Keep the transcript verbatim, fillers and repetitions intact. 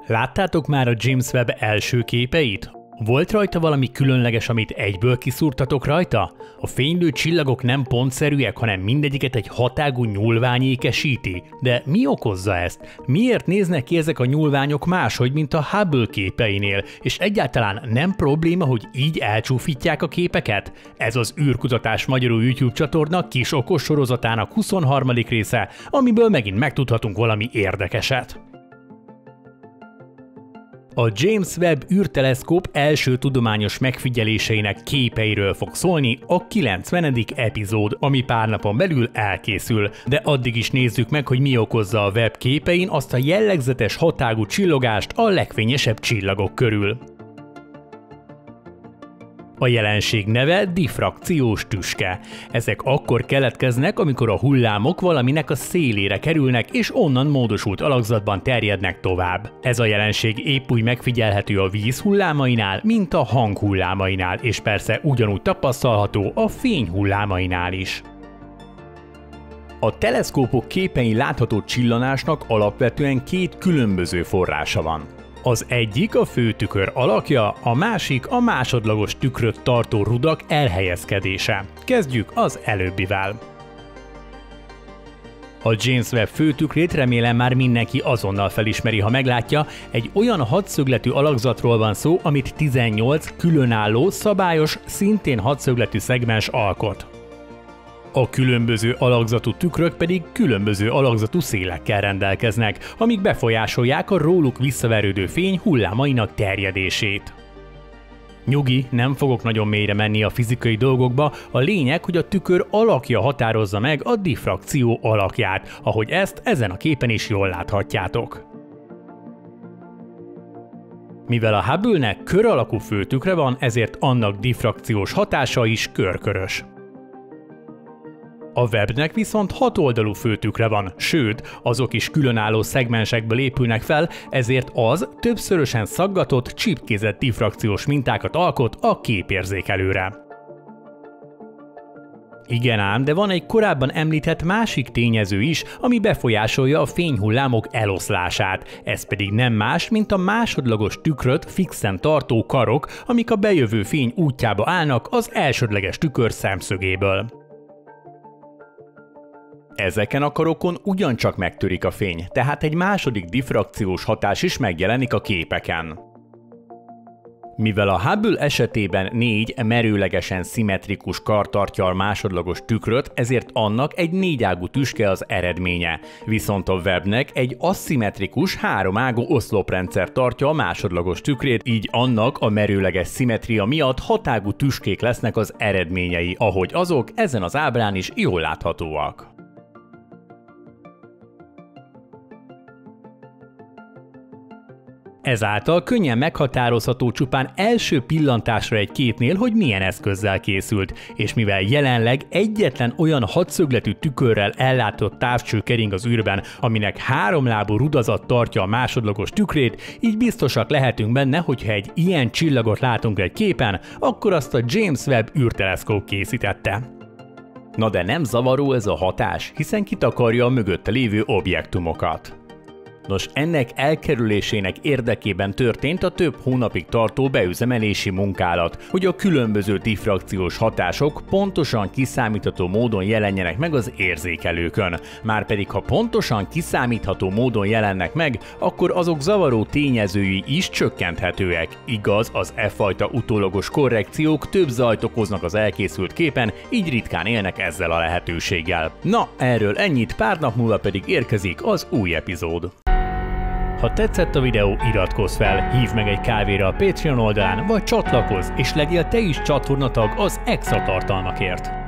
Láttátok már a James Webb első képeit? Volt rajta valami különleges, amit egyből kiszúrtatok rajta? A fénylő csillagok nem pontszerűek, hanem mindegyiket egy hatágú nyúlvány ékesíti. De mi okozza ezt? Miért néznek ki ezek a nyúlványok máshogy, mint a Hubble képeinél? És egyáltalán nem probléma, hogy így elcsúfítják a képeket? Ez az űrkutatás magyarul YouTube csatorna kis okos sorozatának huszonharmadik része, amiből megint megtudhatunk valami érdekeset. A James Webb űrteleszkóp első tudományos megfigyeléseinek képeiről fog szólni a kilencvenedik epizód, ami pár napon belül elkészül, de addig is nézzük meg, hogy mi okozza a Webb képein azt a jellegzetes hatágú csillogást a legfényesebb csillagok körül. A jelenség neve diffrakciós tüske. Ezek akkor keletkeznek, amikor a hullámok valaminek a szélére kerülnek, és onnan módosult alakzatban terjednek tovább. Ez a jelenség épp úgy megfigyelhető a víz hullámainál, mint a hang hullámainál, és persze ugyanúgy tapasztalható a fény hullámainál is. A teleszkópok képein látható csillanásnak alapvetően két különböző forrása van. Az egyik a főtükör alakja, a másik a másodlagos tükröt tartó rudak elhelyezkedése. Kezdjük az előbbivel. A James Webb főtükrét remélem már mindenki azonnal felismeri, ha meglátja, egy olyan hatszögletű alakzatról van szó, amit tizennyolc különálló, szabályos, szintén hatszögletű szegmens alkot. A különböző alakzatú tükrök pedig különböző alakzatú szélekkel rendelkeznek, amik befolyásolják a róluk visszaverődő fény hullámainak terjedését. Nyugi, nem fogok nagyon mélyre menni a fizikai dolgokba, a lényeg, hogy a tükör alakja határozza meg a diffrakció alakját, ahogy ezt ezen a képen is jól láthatjátok. Mivel a Hubble-nek kör alakú főtükre van, ezért annak diffrakciós hatása is körkörös. A Webbnek viszont hatoldalú főtükre van, sőt, azok is különálló szegmensekből épülnek fel, ezért az többszörösen szaggatott, csipkézett diffrakciós mintákat alkot a képérzékelőre. Igen ám, de van egy korábban említett másik tényező is, ami befolyásolja a fényhullámok eloszlását, ez pedig nem más, mint a másodlagos tükröt fixen tartó karok, amik a bejövő fény útjába állnak az elsődleges tükör szemszögéből. Ezeken a karokon ugyancsak megtörik a fény, tehát egy második diffrakciós hatás is megjelenik a képeken. Mivel a Hubble esetében négy merőlegesen szimmetrikus kar tartja a másodlagos tükröt, ezért annak egy négyágú tüske az eredménye. Viszont a Webbnek egy aszimmetrikus háromágú oszloprendszer tartja a másodlagos tükrét, így annak a merőleges szimmetria miatt hatágú tüskék lesznek az eredményei, ahogy azok ezen az ábrán is jól láthatóak. Ezáltal könnyen meghatározható csupán első pillantásra egy képnél, hogy milyen eszközzel készült, és mivel jelenleg egyetlen olyan hatszögletű tükörrel ellátott távcső kering az űrben, aminek háromlábú rudazat tartja a másodlagos tükrét, így biztosak lehetünk benne, hogy ha egy ilyen csillagot látunk egy képen, akkor azt a James Webb űrteleszkóp készítette. Na de nem zavaró ez a hatás, hiszen kitakarja a mögötte lévő objektumokat. Nos, ennek elkerülésének érdekében történt a több hónapig tartó beüzemelési munkálat, hogy a különböző diffrakciós hatások pontosan kiszámítható módon jelenjenek meg az érzékelőkön. Márpedig ha pontosan kiszámítható módon jelennek meg, akkor azok zavaró tényezői is csökkenthetőek. Igaz, az e fajta utólagos korrekciók több zajt okoznak az elkészült képen, így ritkán élnek ezzel a lehetőséggel. Na, erről ennyit, pár nap múlva pedig érkezik az új epizód. Ha tetszett a videó, iratkozz fel, hívd meg egy kávéra a Patreon oldalán, vagy csatlakozz, és legyél te is csatornatag az extra tartalmakért.